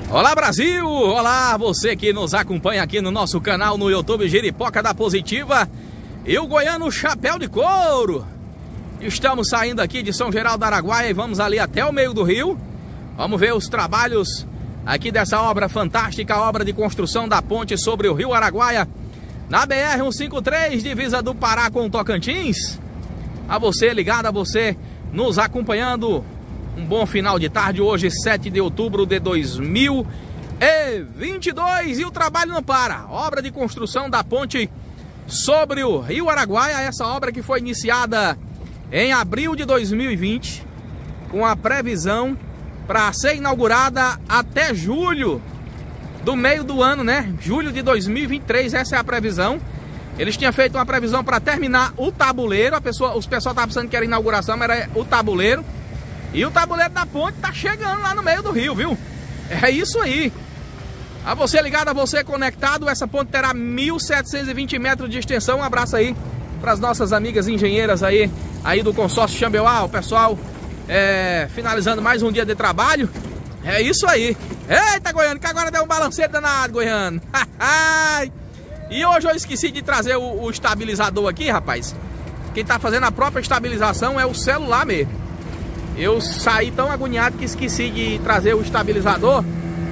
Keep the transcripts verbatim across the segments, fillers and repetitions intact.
Olá Brasil, olá você que nos acompanha aqui no nosso canal no YouTube Jeripoca da Positiva e o Goiano Chapéu de Couro. Estamos saindo aqui de São Geraldo do Araguaia e vamos ali até o meio do rio. Vamos ver os trabalhos aqui dessa obra fantástica, a obra de construção da ponte sobre o rio Araguaia, na B R cento e cinquenta e três, divisa do Pará com o Tocantins. A você ligado, a você nos acompanhando, um bom final de tarde, hoje sete de outubro de dois mil e vinte e dois, e o trabalho não para. Obra de construção da ponte sobre o rio Araguaia, essa obra que foi iniciada em abril de dois mil e vinte, com a previsão para ser inaugurada até julho do meio do ano, né? Julho de dois mil e vinte e três, essa é a previsão. Eles tinham feito uma previsão para terminar o tabuleiro, a pessoa, os pessoal estavam pensando que era inauguração, mas era o tabuleiro. E o tabuleiro da ponte tá chegando lá no meio do rio, viu? É isso aí. A você ligado, a você conectado, essa ponte terá mil setecentos e vinte metros de extensão. Um abraço aí para as nossas amigas engenheiras aí, aí do consórcio Xambeuá, o pessoal é, finalizando mais um dia de trabalho. É isso aí. Eita, Goiano, que agora deu um balanceiro danado, Goiano. E hoje eu esqueci de trazer o, o estabilizador aqui, rapaz. Quem tá fazendo a própria estabilização é o celular mesmo. Eu saí tão agoniado que esqueci de trazer o estabilizador.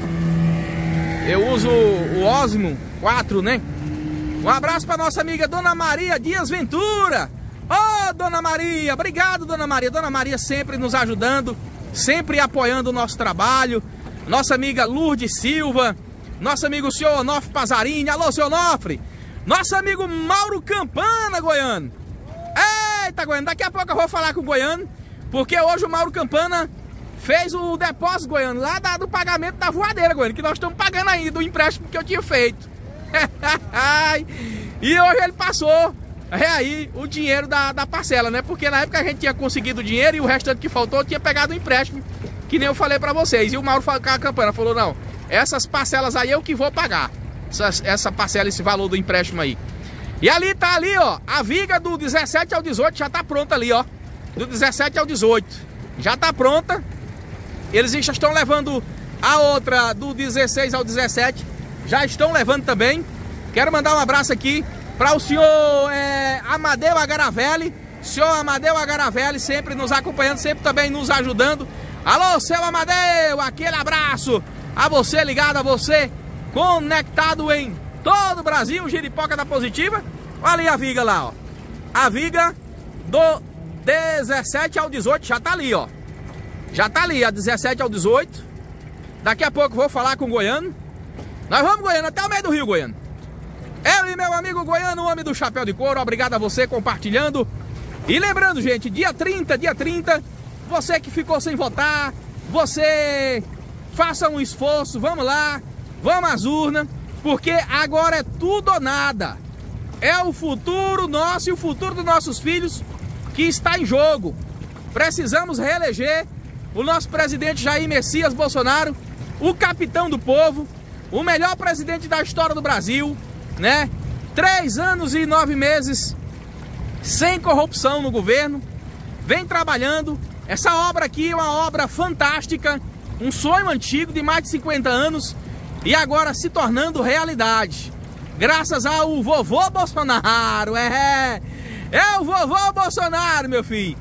Eu uso o Osmo quatro, né? Um abraço para nossa amiga Dona Maria Dias Ventura. Ô, oh, Dona Maria, obrigado, Dona Maria. Dona Maria sempre nos ajudando, sempre apoiando o nosso trabalho. Nossa amiga Lourdes Silva, nosso amigo senhor Onofre Pazarini. Alô, senhor Onofre. Nosso amigo Mauro Campana, Goiano. Eita, Goiano, daqui a pouco eu vou falar com o Goiano, porque hoje o Mauro Campana fez o depósito, Goiano, lá da, do pagamento da voadeira, Goiano, que nós estamos pagando ainda do empréstimo que eu tinha feito. E hoje ele passou é aí o dinheiro da, da parcela, né? Porque na época a gente tinha conseguido o dinheiro e o restante que faltou tinha pegado o empréstimo, que nem eu falei pra vocês. E o Mauro Campana falou, não, essas parcelas aí eu que vou pagar, essa, essa parcela, esse valor do empréstimo aí. E ali tá ali, ó, a viga do dezessete ao dezoito já tá pronta ali, ó. Do dezessete ao dezoito já tá pronta. Eles já estão levando a outra do dezesseis ao dezessete, já estão levando também. Quero mandar um abraço aqui para o senhor é, Amadeu Agaravelli. Senhor Amadeu Agaravelli sempre nos acompanhando, sempre também nos ajudando. Alô, seu Amadeu, aquele abraço a você ligado, a você conectado em todo o Brasil, Jeripoca da Positiva. Olha ali a viga lá, ó. A viga do dezessete ao dezoito já tá ali, ó. Já tá ali, a dezessete ao dezoito. Daqui a pouco vou falar com o Goiano. Nós vamos, Goiano, até o meio do rio, Goiano. Eu e meu amigo Goiano, o homem do chapéu de couro. Obrigado a você compartilhando. E lembrando, gente, dia trinta, dia trinta, você que ficou sem votar, você faça um esforço, vamos lá, vamos às urnas, porque agora é tudo ou nada. É o futuro nosso e o futuro dos nossos filhos que está em jogo. Precisamos reeleger o nosso presidente Jair Messias Bolsonaro, o capitão do povo, o melhor presidente da história do Brasil, né? Três anos e nove meses sem corrupção no governo, vem trabalhando. Essa obra aqui é uma obra fantástica, um sonho antigo de mais de cinquenta anos e agora se tornando realidade, graças ao vovô Bolsonaro. É, é o vovô Bolsonaro, meu filho.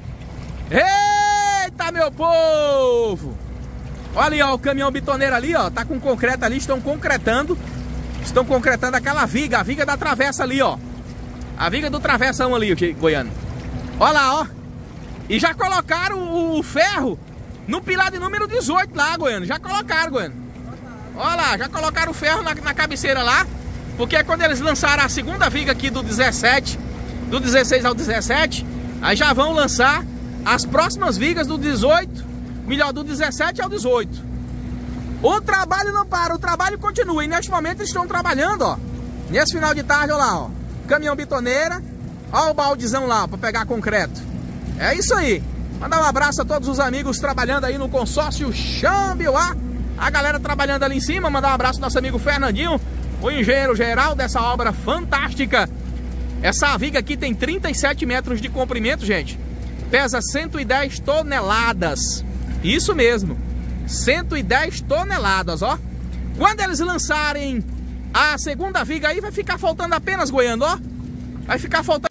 Eita, meu povo! Olha ali, ó, o caminhão bitoneiro ali, ó, tá com concreto ali, estão concretando, estão concretando aquela viga, a viga da travessa ali, ó. A viga do travessão ali, Goiano. Olha lá, ó. E já colocaram o, o ferro no pilar de número dezoito lá, Goiano. Já colocaram, Goiano. Olha lá, já colocaram o ferro na, na cabeceira lá, porque quando eles lançaram a segunda viga aqui do dezessete, do dezesseis ao dezessete, aí já vão lançar as próximas vigas do dezoito, melhor, do dezessete ao dezoito. O trabalho não para, o trabalho continua. E neste momento eles estão trabalhando, ó. Nesse final de tarde, olha lá, ó. Caminhão bitoneira. Ó o baldezão lá, para pegar concreto. É isso aí. Mandar um abraço a todos os amigos trabalhando aí no consórcio Xambeuá. A galera trabalhando ali em cima. Mandar um abraço ao nosso amigo Fernandinho, o engenheiro geral dessa obra fantástica. Essa viga aqui tem trinta e sete metros de comprimento, gente. Pesa cento e dez toneladas. Isso mesmo, cento e dez toneladas, ó. Quando eles lançarem a segunda viga aí, vai ficar faltando apenas, Goiano, ó. Vai ficar faltando...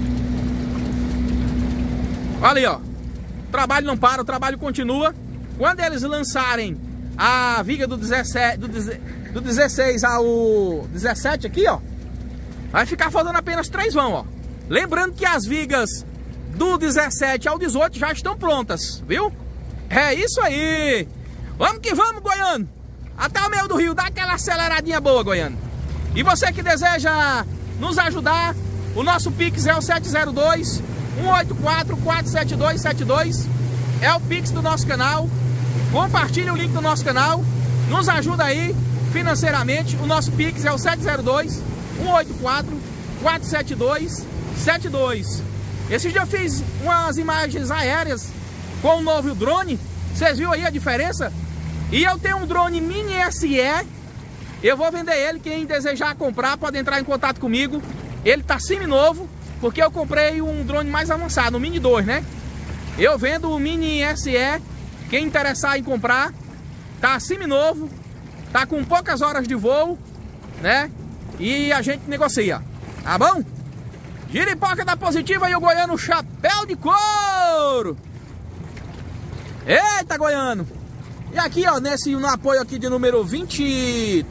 Olha ali, ó. O trabalho não para, o trabalho continua. Quando eles lançarem a viga do dezessete, do, do dezesseis ao dezessete aqui, ó, vai ficar faltando apenas três vão, ó. Lembrando que as vigas do dezessete ao dezoito já estão prontas, viu? É isso aí. Vamos que vamos, Goiano. Até o meio do rio, dá aquela aceleradinha boa, Goiano. E você que deseja nos ajudar, o nosso Pix é o sete zero dois, um oito quatro, quatro sete dois sete dois. É o Pix do nosso canal. Compartilhe o link do nosso canal. Nos ajuda aí financeiramente. O nosso Pix é o sete zero dois, um oito quatro, quatro sete dois sete dois. Esse dia eu fiz umas imagens aéreas com o novo drone. Vocês viram aí a diferença? E eu tenho um drone Mini S E. Eu vou vender ele. Quem desejar comprar pode entrar em contato comigo. Ele tá semi-novo, porque eu comprei um drone mais avançado, o Mini dois, né? Eu vendo o Mini S E. Quem interessar em comprar, tá semi-novo, tá com poucas horas de voo, né? E a gente negocia, tá bom? Giripoca da Positiva e o Goiano Chapéu de Couro. Eita, Goiano! E aqui, ó, nesse, no apoio aqui de número vinte e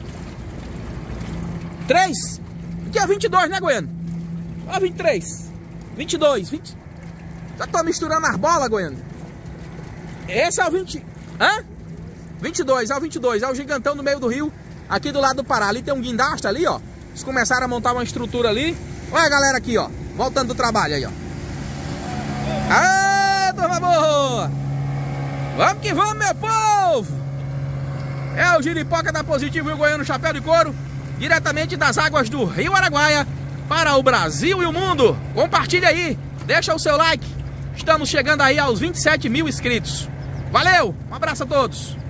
três. Aqui é vinte e dois, né, Goiano? Ó, vinte e três. vinte e dois, vinte. Já tô misturando as bolas, Goiano. Esse é o vinte. Hã? vinte e dois, é o vinte e dois. É o gigantão no meio do rio, aqui do lado do Pará. Ali tem um guindaste ali, ó. Eles começaram a montar uma estrutura ali. Olha a galera aqui, ó. Voltando do trabalho aí, ó. Aê, turma boa! Vamos que vamos, meu povo! É o Giripoca da Positiva e o Goiano Chapéu de Couro, diretamente das águas do Rio Araguaia para o Brasil e o mundo. Compartilha aí, deixa o seu like. Estamos chegando aí aos vinte e sete mil inscritos. Valeu, um abraço a todos.